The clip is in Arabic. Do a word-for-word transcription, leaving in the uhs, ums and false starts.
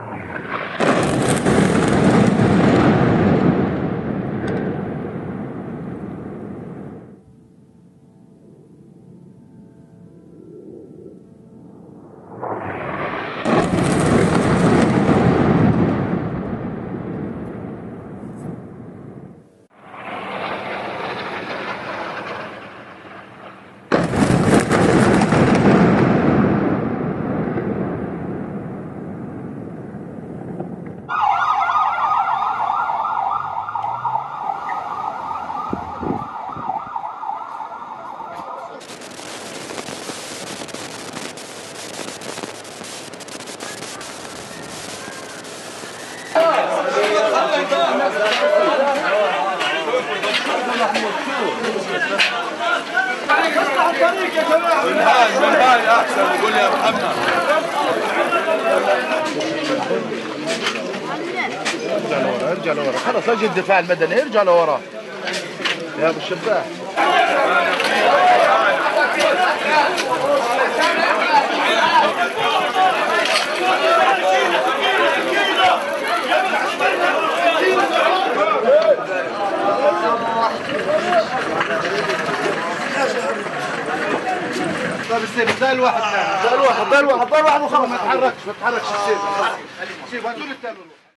بالهاي بالهاي احسن يقول يا محمد. ارجع لورا ارجع لورا خلاص اجي الدفاع المدني ارجع لورا يا ابو الشباح. طيب السيف ده الواحد ده الواحد ده الواحد ده الواحد وخلاص ما تتحركش ما تتحركش السيف. شوف هاتوا لي الثاني.